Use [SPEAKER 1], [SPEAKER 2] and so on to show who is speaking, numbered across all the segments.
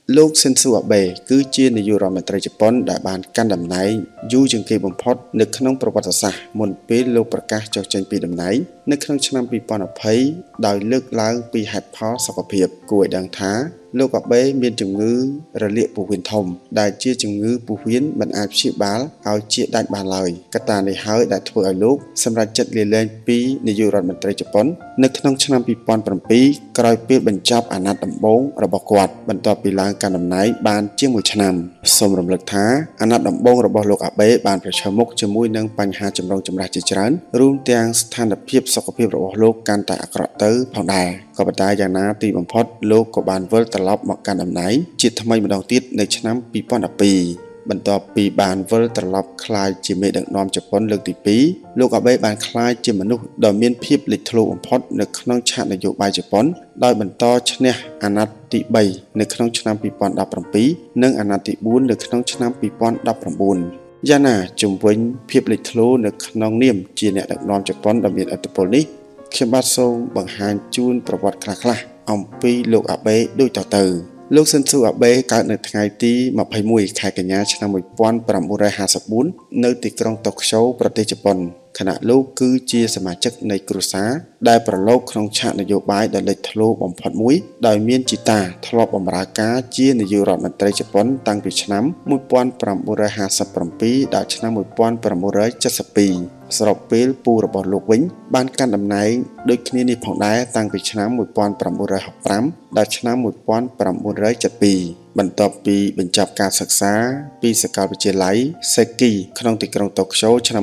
[SPEAKER 1] លោកស៊ិនស៊ូអាបេគឺជានាយករដ្ឋមន្ត្រីជប៉ុនដែលបានកាន់តំណែងយូរជាងគេបំផុតនៅក្នុងប្រវត្តិសាស្ត្រមុនពេលលោកប្រកាសចុះចេញពីតំណែងនៅក្នុងឆ្នាំ2020ដោយលើកឡើងពីហេតុផលសុខភាពគួរឲ្យដឹងថាលោកអាបេមានជំងឺរលាកពោះវៀនធំដែលជាជំងឺពោះវៀនមិនអាចព្យាបាលឲ្យជាដាច់បានឡើយកត្តានេះហើយដែលធ្វើឲ្យលោកសម្រេចចិត្តលាលែងពីនាយករដ្ឋមន្ត្រីជប៉ុននៅក្នុងឆ្នាំ2007ក្រោយពេលបញ្ចប់អាណត្តិដំបូងរបស់គាត់បន្ទាប់ពីឡើងកាន់តំណែងបានជាង1ឆ្នាំសូមរំលឹកថាអាណត្តិដំបូងរបស់លោកអាបេបានប្រឈមមុខជាមួយនឹងបញ្ហាចម្រូងចម្រាសជាច្រើនរួមទាំងស្ថានភាពសុខភាពរបស់លោកកាន់តែអាក្រក់ទៅផងដែរក៏ប៉ុន្តែយ៉ាងណាទីបំផុតលោកក៏បានវិលត្រឡប់មកកាន់តំណែងជាថ្មីម្ដងទៀតនៅឆ្នាំ2012បន្ទាប់ពីបានវិលត្រឡប់ក្លាយជាមេដឹកនាំជប៉ុនលើកទី2លោកអាបេបានក្លាយជាមនុស្សដ៏មានភាពលេចធ្លោបំផុតនៅក្នុងឆាកនយោបាយជប៉ុនដោយបន្តឈ្នះអាណត្តិទី3នៅក្នុងឆ្នាំ2017និងអាណត្តិទី4នៅក្នុងឆ្នាំ2019យ៉ាងណាជំវិញភាពលេចធ្លោនៅក្នុងនាមជាអ្នកដឹកនាំជប៉ុនដ៏មានឥទ្ធិពលនេះខ្ញុំបាទសូមបង្ហាញជូនប្រវត្តិខ្លះៗអំពីលោកអាបេដូចតទៅលោកស៊ិនស៊ូអាបេកើតនៅថ្ងៃទី21ខែកញ្ញាឆ្នាំ1954នៅទីក្រុងតូក្យូប្រទេសជប៉ុនខណៈលោកគឺជាសមាជិកនៃគ្រួសារដែលប្រឡូកក្នុងឆាកនយោបាយដ៏លេចធ្លោបំផុតមួយដោយមានជីតាធ្លាប់បម្រើការជានាយករដ្ឋមន្ត្រីជប៉ុនតាំងពីឆ្នាំ1957ដល់ឆ្នាំ1972សរុបពេលពូរបស់លោកវិញបានកាន់តំណែងដូចគ្នានេះផងដែរតាំងពីឆ្នាំ1965ដល់ឆ្នាំ1972បន្ទាប់ពីបញ្ចប់ការសិក្សាពីសាកលវិទ្យាល័យសេគីក្នុងទីក្រុងតូក្យូឆ្នាំ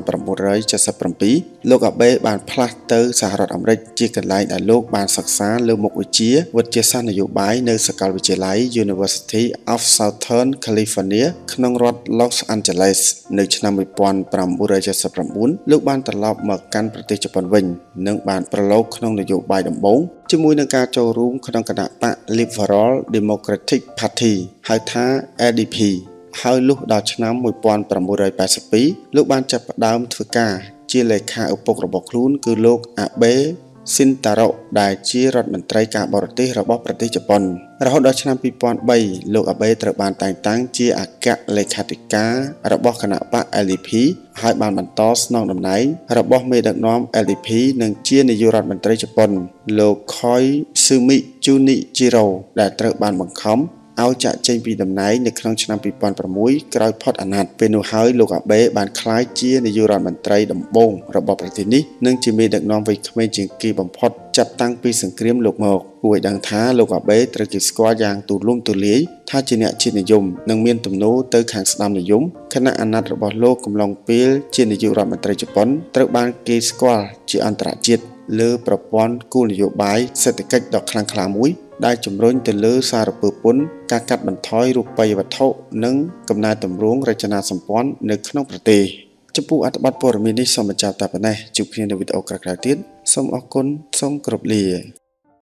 [SPEAKER 1] 1977លោកអាបេបានផ្លាស់ទៅសហរដ្ឋអាមេរិកជាកន្លែងដែលលោកបានសិក្សាលើមុខវិជ្ជាវិទ្យាសាស្ត្រនយោបាយនៅសាកលវិទ្យាល័យ University of Southern California ក្នុងរដ្ឋ Los Angeles នៅឆ្នាំ1979លោកបានត្រឡប់មកកាន់ប្រទេសជប៉ុនវិញនិងបានប្រឡូកក្នុងនយោបាយដំបូងជាមួយនឹងការចូលរួមក្នុងគណៈបក Liberal Democratic Party ហៅថា LDP ហើយលុះដល់ឆ្នាំ1982លោកបានចាប់ផ្ដើមធ្វើការជាលេខាឪពុករបស់ខ្លួនគឺលោកអាបេស៊ីនតារ៉ូដែលជារដ្ឋមន្ត្រីការបរទេសរបស់ប្រទេសជប៉ុនរហូតដល់ឆ្នាំ2003លោកអាបេត្រូវបានតែងតាំងជាអគ្គលេខាធិការរបស់គណៈបក LDP ហើយបានបន្តស្នងតំណែងរបស់មេដឹកនាំ LDP និងជានាយករដ្ឋមន្ត្រីជប៉ុនលោក Koizumi Junichiro ដែលត្រូវបានបង្ខំឲ្យចាក់ចេញពីតំណែងនៅក្នុងឆ្នាំ2006ក្រោយផុតអាណត្តិពេលនោះហើយលោកអាបេបានក្លាយជានាយករដ្ឋមន្ត្រីដំបូងរបស់ប្រទេសនេះនិងជាមេដឹកនាំវ័យក្មេងជាងគេបំផុតចាប់តាំងពីសង្គ្រាមលោកមកគួរឲ្យដឹងថាលោកអាបេត្រូវគេស្គាល់យ៉ាងទូលំទូលាយថាជាអ្នកជាតិនិយមនិងមានទំនោរទៅខាងស្ដាំនិយមខណៈអាណត្តិរបស់លោកកំឡុងពេលជានាយករដ្ឋមន្ត្រីជប៉ុនត្រូវបានគេស្គាល់ជាអន្តរជាតិលើប្រព័ន្ធគោលនយោបាយសេដ្ឋកិច្ចដ៏ខ្លាំងក្លាមួយដែលជំរុញទៅលើសារពើពន្ធការកាត់បន្ថយរូបិយវត្ថុនិងកំណែទម្រង់រចនាសម្ព័ន្ធនៅក្នុងប្រទេសចំពោះអត្ថបទព័ត៌មាននេះសូមបញ្ចប់តែប៉ុណ្ណេះជួបគ្នានៅវីដេអូក្រោយៗទៀតសូមអរគុណសូមគោរពលា